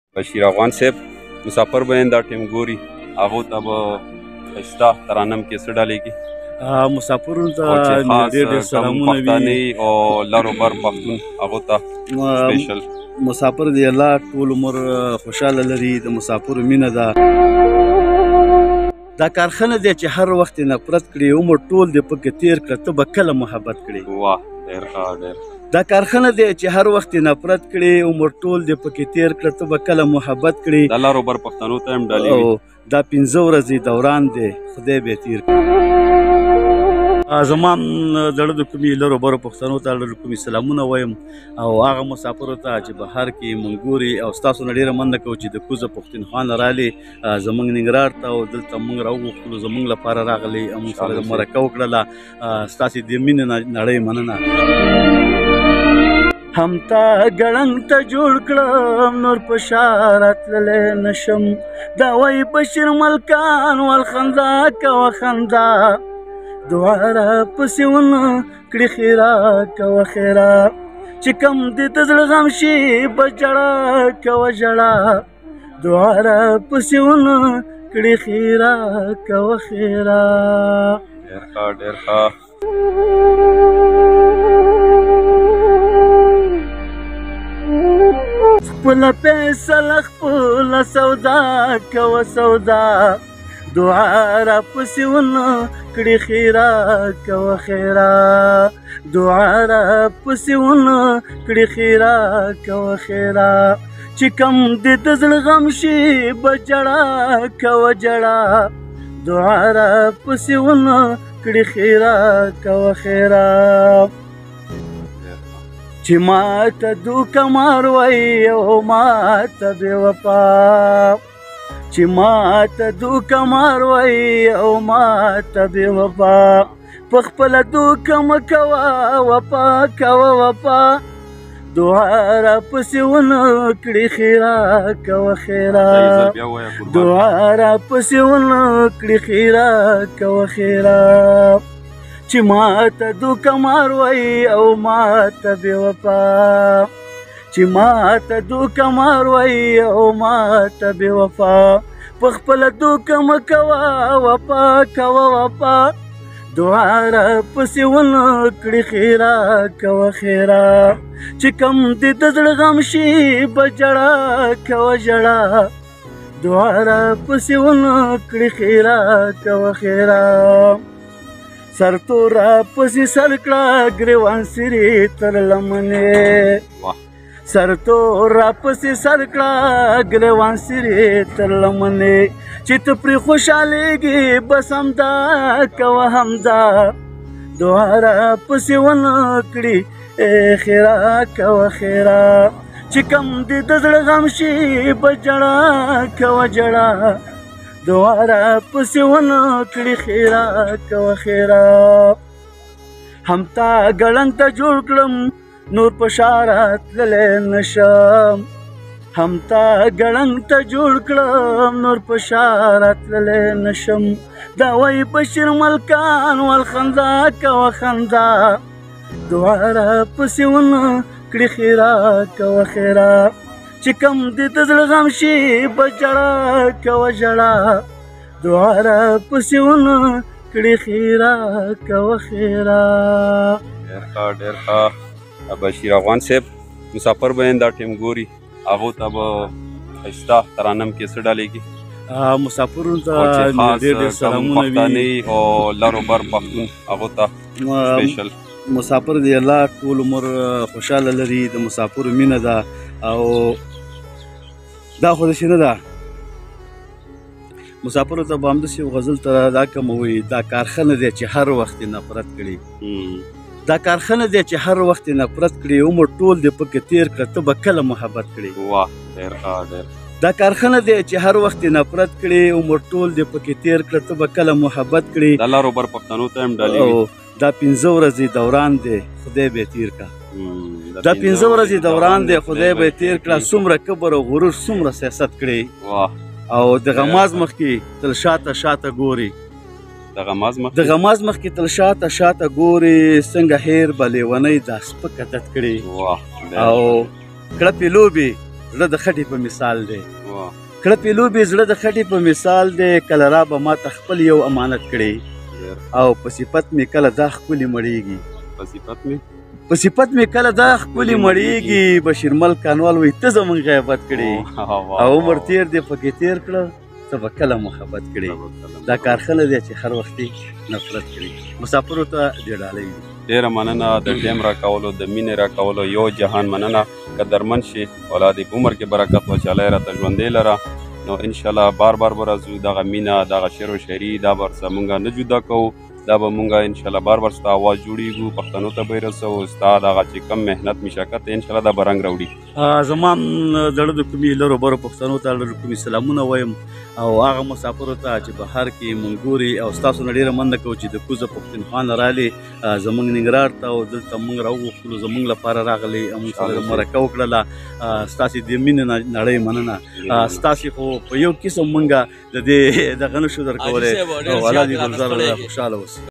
بشیر افغان صاحب مسافر به دا ټیم ګوري هغو ته به ښایسته ترانم کې څه ډالېږي مسافرونو ته او چې خاص ډېر ډېر کوم سلامونه وي. پښتانه او لر و بر پښتون هغو ته سپیشل مسافر دی الله ټول عمر خوشحاله لري، د مسافرو مینه ده. دا کارخانه دی چې هر وخت یې نفرت کړي، عمر ټول دې پکې تېر کړه، ته به کله محبت کړي. واه ډېر ښه ډېر. دا کارخانه دی چې هر وخت یې نفرت کړي، عمر ټول دې پکې تېر کړه، ته به کله محبت کړي. د لر و بر پښتنو ته هم ډالېږي. دا 15 ورځې دوران دی، خدای به یې تېر کړي. زما زړه د کومې لرو برو پښتنو ته ډېر کومې سلامونه وایم او هغه مسافرو ته چې بهر کې مونږ ګوري او ستاسو نه ډېره مننه کوو چې د کوزه پښتونخوا نه رالې زموږ ننګرهار ته او دلته مونږ راوغوښتلو، زموږ لپاره راغلې او مونږ سره مرکه وکړله. ستاسې د مینې نړۍ مننه. هم تا ګړنګ ته جوړ کړم نور په شا راتللی نشم، دا وایي بشیر ملکان والخندا کوه خندا، دعا را پسې ونه کړي خیرا کوه خیرا، چې کم دې د زړه غم شي به ژړا کوه ژړا، دعا را پسې ونه کړي خیرا کوه خیرا. ډېر ښه ډېر ښه. خپله فیصله خپله سودا کوه سودا، دعا را پسې ونه کړي خیرا کوه خیرا، دعا را پسې ونه کړي خیرا کوه خیرا، چې کم دې د زړه غم شي به ژړا کوه ژړا، دعا را پسې ونه کړي خیرا کوه خیرا. چې ما ته دوکه مار وایي او ما ته بې وفا، چې ما ته دوکه مار وایي او ما ته بې وفا، په خپله دوکه مه کوه وفا کوه وفا، دعا را پسې ونه کړي خیرا کوه خیرا، دعا را پسې ونه کړي خیرا کوه خیرا، چې ما ته دوکه مار وایي او ما ته بې وفا، چې ما ته دوکه مار وایي او ما ته بې وفا، په خپله دوکه مه کوه وفا کوه وفا، دعا را پسې ونه کړي خیرا کوه خیرا، چې کم دې د زړه غم شي به ژړا کوه ژړا، دعا را پسې ونه کړي خیرا کوه خیرا. سر تورا پسې سر کړه ګریوان سرې تر لمنې، سر تورا پسې سر کړه ګریوان سرې تر لمنې، چې ته پرې خوشحالېږې بس همدا کوه همدا، دعا را پسې ونه کړي خیرا کوه خیرا، چې کم دې د زړه غم شي به ژړا کوه ژړا، دعا را پسې ونه کړي خیرا کوه خیرا. هم تا ګړنګ ته جوړ کړم نور په شا راتللی نشم، هم تا ګړنګ ته جوړ کړم نور په شا راتللی نشم، دا وایي بشیر ملکان والخندا کوه خندا، دعا را پسې ونه کړي خیرا کوه خیرا، چې کم دې د زړه غم شي به ژړا کوه ژړا، دعا را پسې ونه کړي خیرا کوه خیرا. ډېر ښه ډېر ښه. بشیر افغان صاحب مسافر به دا ټیم ګوري هغو ته به ښایسته ترانم کې څه ډالېږي مسافرونو ته خاص ډېر ډېر کوم سلامونه وي. پښتانه او لر و بر پښتون هغو ته سپیشل مسافر دی الله ټول عمر خوشحاله لري، د مسافرو مینه ده او دا خو داسې نه ده. مسافرو ته به همداسې یو غزل ته دا کوم وایي، دا کارخانه دی چې هر وخت یې نفرت کړي، دا کارخانه دی چې هر وخت یې نفرت کړي، عمر ټول دې پکې تېر کړه، ته به کله محبت کړي. واه ډېر ښه ډېر. دا کارخانه دی چې هر وخت یې نفرت کړي، عمر ټول دې پکې تېر کړه، ته به کله محبت کړي. د لر و بر پښتنو ته هم ډالېږي. دا 15 ورځې دوران دی، خدای به یې تېر کړه. دا 15 ورځې دوران دی، خدای به یې تېر کړه. څومره کبر او غرور، څومره سیاست کړي، او د غماز مخکې تل شاته شاته ګوري، د غماز مخکې تل شاته شاته ګوري، څنګه هیر به لیونۍ دا سپک عادت کړي، او کړپې لوبې زړه د خټې په مثال دی واه کړه پې لوبې زړه د خټې په مثال دی کله را به ما ته خپل یو امانت کړی ډېر او په صفت مې کله دا ښکلې مړېږي په صفت مې په صفت مې کله دا ښکلې مړېږي بشیرمل کانوال وایي ته زمونږ غیبت کړې او عمر تېر دی پکې تېر کړه ته به کله محبت کړې دا کار ښه نه دی چې هر وخت نفرت کړي مسافرو ته دې ډالۍ وي ډېره مننه د ټیم راکولو د مینې راکولو یو جهان مننه قدرمن شي اولاد په عمر کې برکت وچالی راته ژوندی لره نو انشاءالله بار بار به راځو دغه مینه دغه شعر و شاعري دا به ورسره مونږ نه جدا کوو دا به مونږ انشاءالله بار بار ستا آواز جوړیږو پښتنو ته به یې رسوو ستا دغه چې کم محنت مشقت دی انشاءالله دا به رنګ راوړي زما زړه د کومې لرو برو پښتنو ته لرو کومې سلامونه وایم او هغه مسافرو ته چې بهر کې مونږ ګوري او ستاسو نه ډېره مننه کوو چې د کوزه پښتونخوا نه رالې زموږ ننګرهار ته او دلته مونږ راوغوښتلو زموږ لپاره راغلې موږ سره مرکه وکړله ستاسې د مینې نړۍ مننه ستاسې خو په یو قسم مونږ د دې دغه نشو درکولی او الله دې ګلزار خوشحاله اوسئ